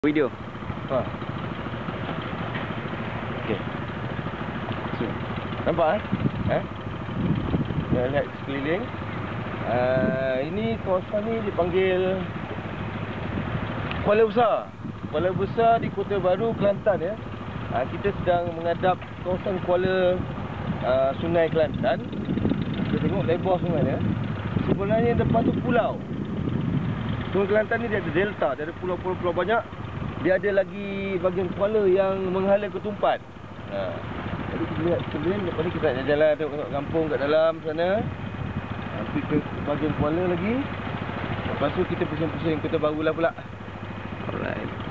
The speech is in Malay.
Video. Ha. Okey. So, nampak Kita lihat sekeliling. Ini kawasan ni dipanggil Kuala Besar. Kuala Besar di Kota Baru, Kelantan ya. Kita sedang menghadap kawasan Kuala Sungai Kelantan. Kita tengok lebar sungai ya. Sebenarnya depan tu pulau. Sungai Kelantan ni dia ada delta, dia ada pulau-pulau banyak. Dia ada lagi bahagian Kuala yang menghala ketumpan. Jadi kita lihat sekeliling. Lepas ni kita nak jalan tengok kampung kat dalam sana. Pergi ke bahagian Kuala lagi. Lepas tu kita pusing-pusing Kota Baru lah pula. Alright.